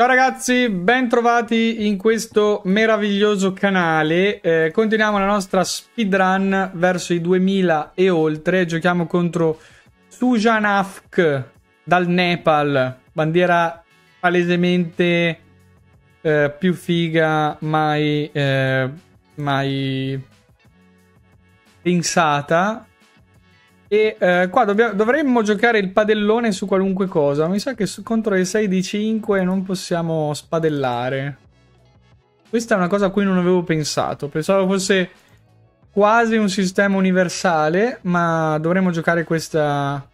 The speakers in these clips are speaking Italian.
Ciao ragazzi, ben trovati in questo meraviglioso canale. Continuiamo la nostra speedrun verso i 2000 e oltre. Giochiamo contro Sujanafk dal Nepal, bandiera palesemente più figa mai pensata. E qua dovremmo giocare il padellone su qualunque cosa. Mi sa che contro le 6 di 5 non possiamo spadellare. Questa è una cosa a cui non avevo pensato. Pensavo fosse quasi un sistema universale, ma dovremmo giocare questa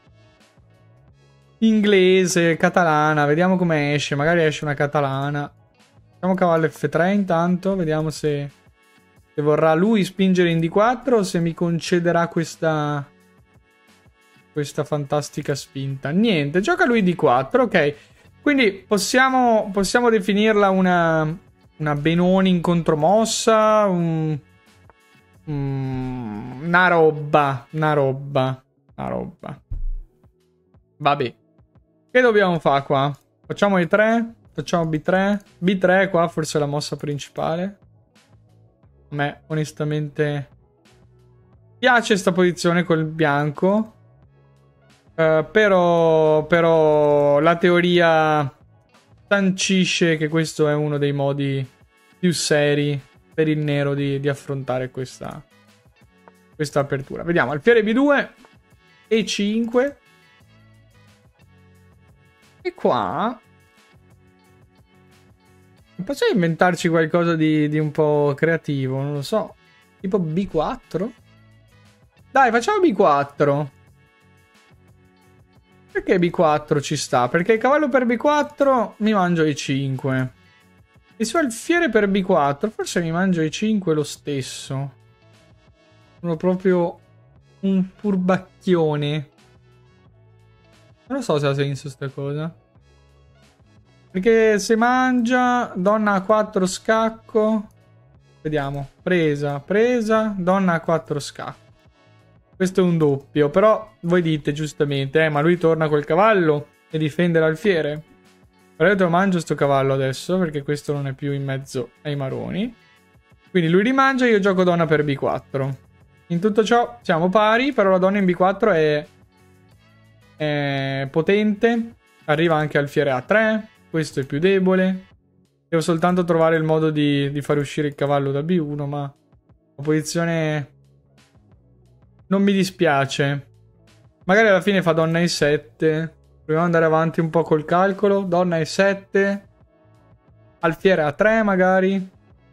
inglese, catalana. Vediamo come esce. Magari esce una catalana. Facciamo cavallo F3 intanto. Vediamo se vorrà lui spingere in D4 o se mi concederà questa fantastica spinta. Niente, gioca lui D4, ok. Quindi possiamo definirla una Benoni in contromossa, una roba. Vabbè. Che dobbiamo fare qua? Facciamo E3, facciamo B3. B3 qua forse è la mossa principale. A me onestamente piace sta posizione col bianco. Però la teoria sancisce che questo è uno dei modi più seri per il nero di affrontare questa apertura. Vediamo, alfiere B2 E5 e qua possiamo inventarci qualcosa di un po' creativo, non lo so, tipo B4. Dai, facciamo B4. Perché B4 ci sta? Perché il cavallo per B4 mi mangio E5. E su alfiere per B4 forse mi mangio E5 lo stesso. Sono proprio un furbacchione. Non so se ha senso sta cosa. Perché se mangia donna A4 scacco. Vediamo. Presa, donna A4 scacco. Questo è un doppio, però voi dite giustamente, ma lui torna col cavallo e difende l'alfiere. Però io te lo mangio sto cavallo adesso, perché questo non è più in mezzo ai maroni. Quindi lui rimangia e io gioco donna per B4. In tutto ciò siamo pari, però la donna in B4 è potente. Arriva anche alfiere A3, questo è più debole. Devo soltanto trovare il modo di far uscire il cavallo da B1, ma la posizione non mi dispiace. Magari alla fine fa donna E7. Proviamo ad andare avanti un po' col calcolo. Donna E7. Alfiere A3 magari.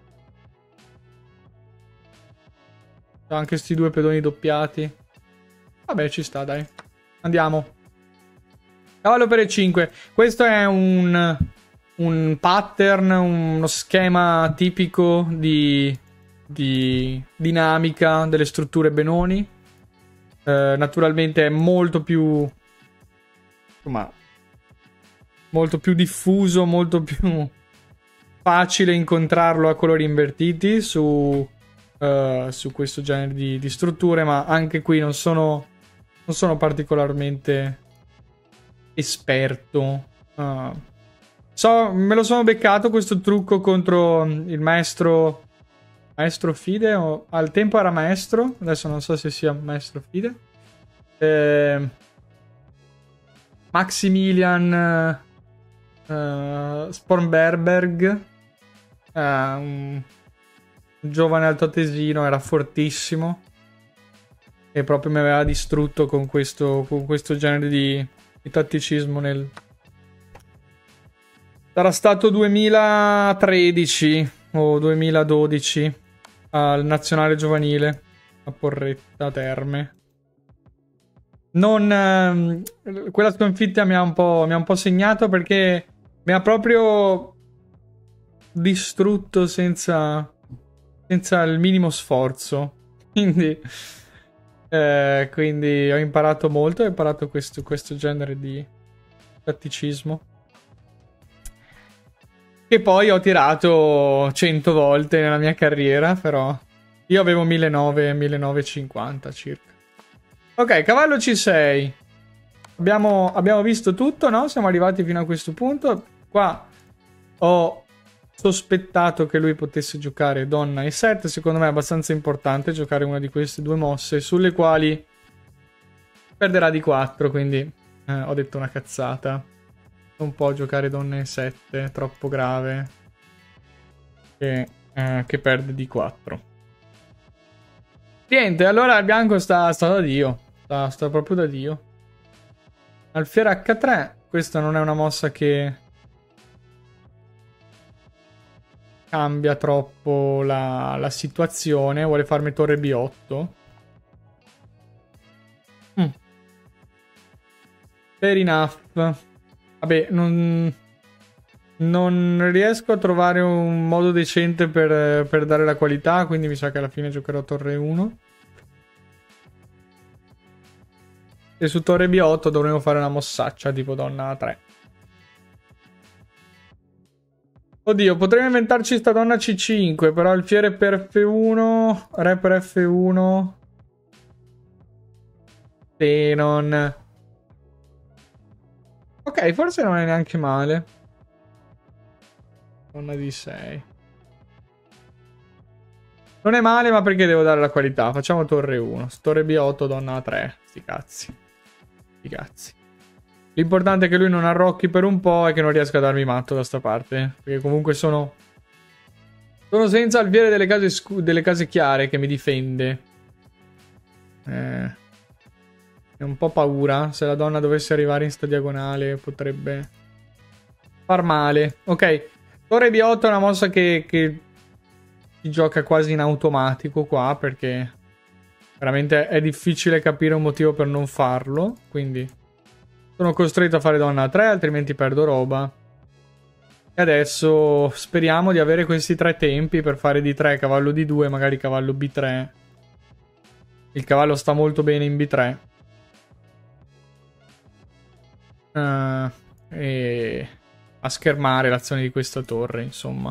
Anche questi due pedoni doppiati. Vabbè, ci sta, dai. Andiamo. Cavallo per E5. Questo è un pattern, uno schema tipico di dinamica delle strutture Benoni. Naturalmente è molto più, insomma, molto più diffuso, molto più facile incontrarlo a colori invertiti su questo genere di strutture, ma anche qui non sono particolarmente esperto. Me lo sono beccato questo trucco contro il maestro Fide, o al tempo era maestro, adesso non so se sia maestro Fide. Maximilian Spornberberg, un giovane altoatesino, era fortissimo e proprio mi aveva distrutto con questo genere di tatticismo sarà stato 2013 o 2012 al nazionale giovanile a Porretta Terme. Quella sconfitta mi ha un po' segnato, perché mi ha proprio distrutto senza il minimo sforzo. Quindi ho imparato molto, ho imparato questo genere di tatticismo, che poi ho tirato 100 volte nella mia carriera, però io avevo 1950 circa. Ok, cavallo C6. Abbiamo visto tutto, no? Siamo arrivati fino a questo punto. Qua ho sospettato che lui potesse giocare donna e7. Secondo me è abbastanza importante giocare una di queste due mosse sulle quali perderà di 4, quindi ho detto una cazzata. Non può giocare donna e7, è troppo grave che perde di 4. Niente, allora il bianco sta da Dio. Sta proprio da Dio. Alfiere H3. Questa non è una mossa che cambia troppo la situazione. Vuole farmi torre B8. Fair enough. Vabbè, non riesco a trovare un modo decente per dare la qualità, quindi mi sa che alla fine giocherò torre 1. E su torre B8 dovremo fare una mossaccia tipo donna 3. Oddio, potremmo inventarci sta donna C5, però alfiere per F1, re per F1. Xenon. Ok, forse non è neanche male. Donna D6. Non è male, ma perché devo dare la qualità? Facciamo torre 1. Torre B8, donna 3. Sti cazzi. Sti cazzi. L'importante è che lui non arrocchi per un po' e che non riesca a darmi matto da sta parte. Perché comunque sono senza alfiere delle case chiare che mi difende. È un po' paura. Se la donna dovesse arrivare in sta diagonale potrebbe far male. Ok. Torre B8 è una mossa che si gioca quasi in automatico qua, perché veramente è difficile capire un motivo per non farlo. Quindi sono costretto a fare donna 3, altrimenti perdo roba. E adesso speriamo di avere questi 3 tempi per fare D3, cavallo D2, magari cavallo B3. Il cavallo sta molto bene in B3. E a schermare l'azione di questa torre, insomma.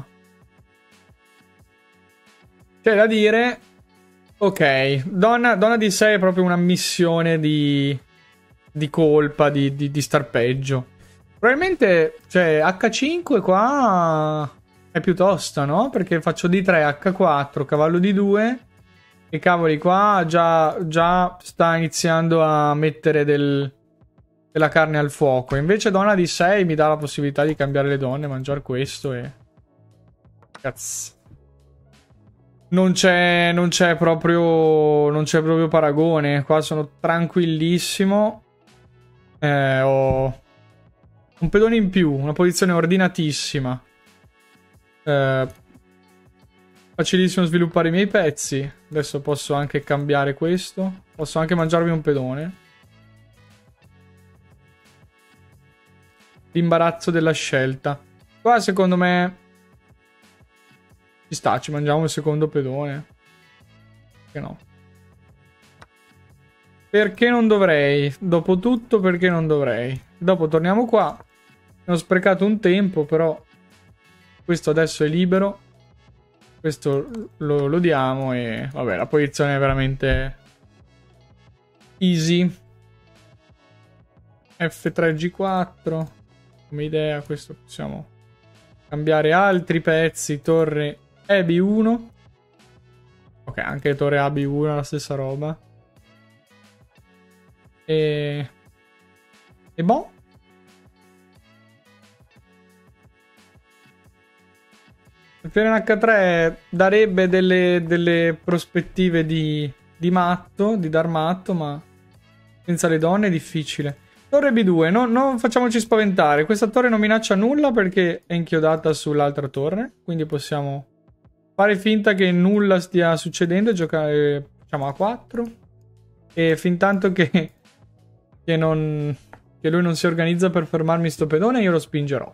C'è da dire, ok, donna D6 è proprio una missione di colpa, di star peggio. Probabilmente, cioè, H5 qua è più tosta, no? Perché faccio D3, H4, cavallo D2 e cavoli qua già sta iniziando a mettere della carne al fuoco. Invece donna D6 mi dà la possibilità di cambiare le donne, mangiare questo e... Cazzo. Non c'è proprio paragone. Qua sono tranquillissimo. Ho un pedone in più, una posizione ordinatissima. Facilissimo sviluppare i miei pezzi. Adesso posso anche cambiare questo. Posso anche mangiarmi un pedone. L'imbarazzo della scelta. Qua secondo me ci sta, ci mangiamo il secondo pedone. Perché no? Perché non dovrei? Dopotutto, perché non dovrei? Dopo torniamo qua. Ho sprecato un tempo, però questo adesso è libero. Questo lo diamo e... Vabbè, la posizione è veramente easy. F3, G4. Come idea, questo possiamo cambiare altri pezzi. Torre EB1. Ok, anche torre AB1 la stessa roba. E boh. Alfiere in H3 darebbe delle prospettive di matto, di dar matto, ma senza le donne è difficile. Torre B2, non facciamoci spaventare. Questa torre non minaccia nulla perché è inchiodata sull'altra torre, quindi possiamo fare finta che nulla stia succedendo e giocare, facciamo A4. E fin tanto che lui non si organizza per fermarmi sto pedone, io lo spingerò.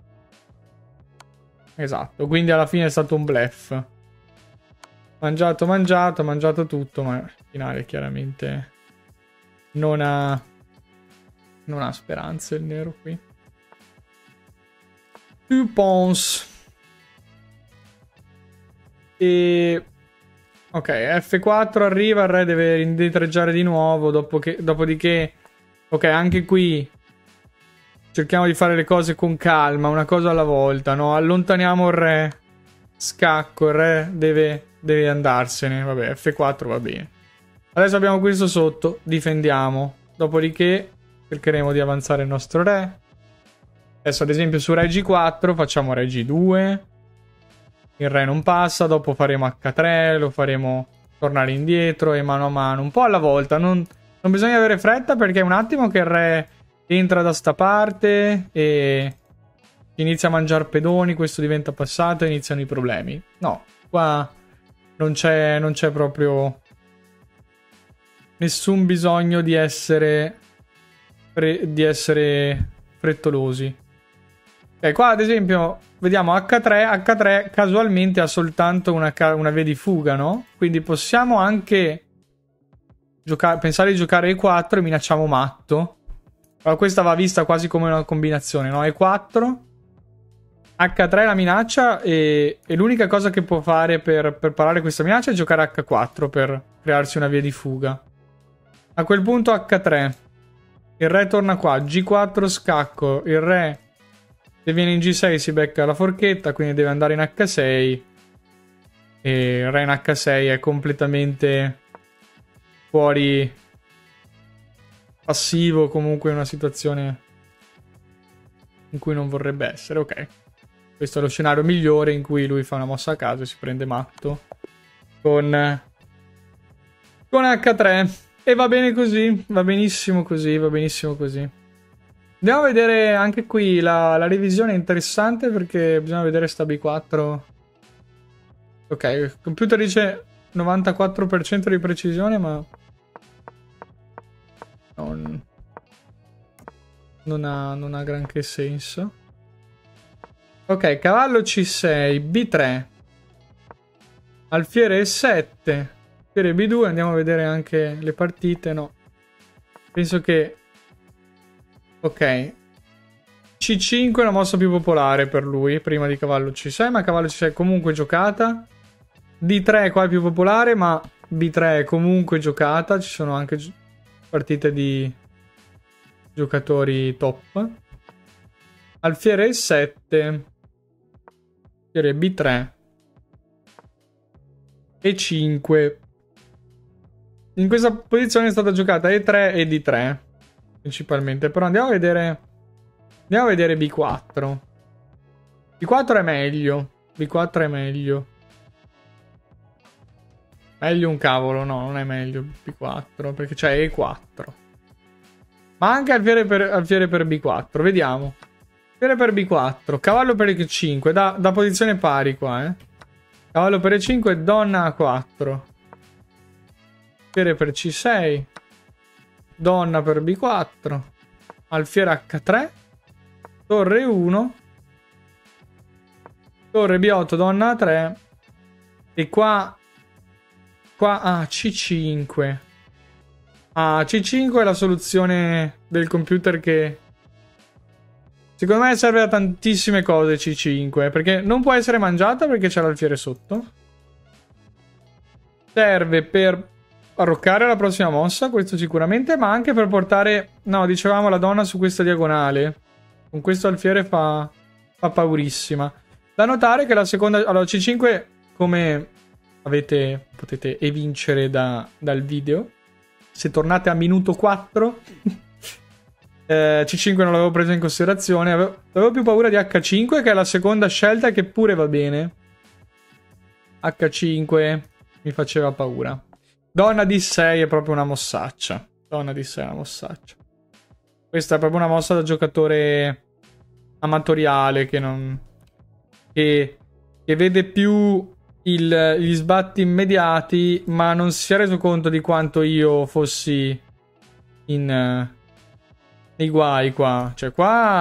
Esatto, quindi alla fine è stato un bluff. Mangiato tutto, ma al finale chiaramente non ha speranze il nero qui. 2 pawns. E... ok, F4 arriva, il re deve indietreggiare di nuovo, dopodiché... ok, anche qui cerchiamo di fare le cose con calma, una cosa alla volta, no? Allontaniamo il re, scacco, il re deve andarsene, vabbè, F4 va bene. Adesso abbiamo questo sotto, difendiamo, dopodiché cercheremo di avanzare il nostro re. Adesso ad esempio su re G4 facciamo re G2, il re non passa, dopo faremo H3, lo faremo tornare indietro e mano a mano, un po' alla volta, non bisogna avere fretta perché è un attimo che il re entra da sta parte e inizia a mangiare pedoni, questo diventa passato e iniziano i problemi. No, qua non c'è proprio nessun bisogno di essere frettolosi. Qua ad esempio vediamo H3 casualmente ha soltanto una via di fuga, no? Quindi possiamo anche pensare di giocare E4 e minacciamo matto. Allora questa va vista quasi come una combinazione, no? E4, H3 la minaccia e l'unica cosa che può fare per parare questa minaccia è giocare H4 per crearsi una via di fuga. A quel punto H3, il re torna qua, G4 scacco, il re se viene in G6 si becca la forchetta, quindi deve andare in H6 e il re in H6 è completamente fuori passivo, comunque in una situazione in cui non vorrebbe essere. Ok, questo è lo scenario migliore in cui lui fa una mossa a caso e si prende matto con H3 e va bene così, va benissimo così, va benissimo così. Andiamo a vedere anche qui la revisione è interessante perché bisogna vedere sta B4. Ok, il computer dice 94% di precisione, ma non ha granché senso. Ok, cavallo C6, B3, alfiere E7, alfiere B2, andiamo a vedere anche le partite, no. Penso che... Ok, C5 è una mossa più popolare per lui, prima di cavallo C6, ma cavallo C6 è comunque giocata. D3 qua è più popolare, ma B3 è comunque giocata, ci sono anche partite di giocatori top. Alfiere E7, alfiere B3, E5. In questa posizione è stata giocata E3 e D3 principalmente, però andiamo a vedere B4. B4 è meglio, B4 è meglio. Meglio un cavolo, no, non è meglio B4 perché c'è E4. Ma anche alfiere per B4, vediamo. Alfiere per B4, cavallo per E5, da posizione pari qua, Cavallo per E5, donna A4. Alfiere per C6, donna per B4, alfiere H3, torre 1, torre B8, donna A3 e qua C5. C5 è la soluzione del computer che secondo me serve a tantissime cose. C5 perché non può essere mangiata perché c'è l'alfiere sotto, serve per arroccare la prossima mossa, questo sicuramente, ma anche per portare, no, dicevamo, la donna su questa diagonale. Con questo alfiere fa paurissima. Da notare che la seconda, allora C5, come potete evincere dal video, se tornate a minuto 4 C5 non l'avevo preso in considerazione, avevo più paura di H5 che è la seconda scelta che pure va bene. H5 mi faceva paura. Donna D6 è proprio una mossaccia. Donna D6 è una mossaccia. Questa è proprio una mossa da giocatore amatoriale che vede più gli sbatti immediati, ma non si è reso conto di quanto io fossi nei guai qua. Cioè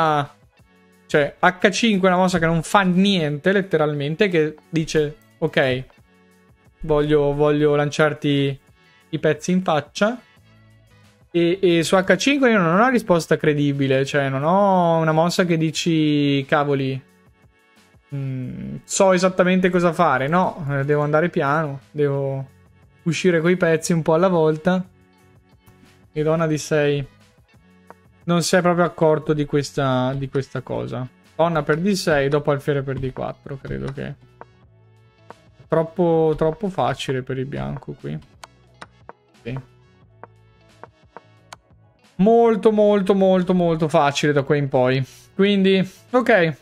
H5 è una mossa che non fa niente letteralmente, che dice ok, voglio lanciarti i pezzi in faccia, e su H5 io non ho una risposta credibile, cioè non ho una mossa che dici cavoli, so esattamente cosa fare. No, devo andare piano, devo uscire coi pezzi un po' alla volta. E donna D6 non si è proprio accorto di questa cosa. Donna per D6, dopo alfiere per D4, credo che... Troppo facile per il bianco qui. Sì. Molto facile da qua in poi. Quindi, ok.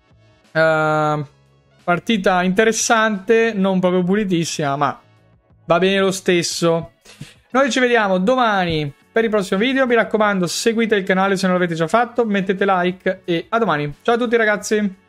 Partita interessante, non proprio pulitissima, ma va bene lo stesso. Noi ci vediamo domani per il prossimo video. Mi raccomando, seguite il canale se non l'avete già fatto, mettete like e a domani. Ciao a tutti ragazzi.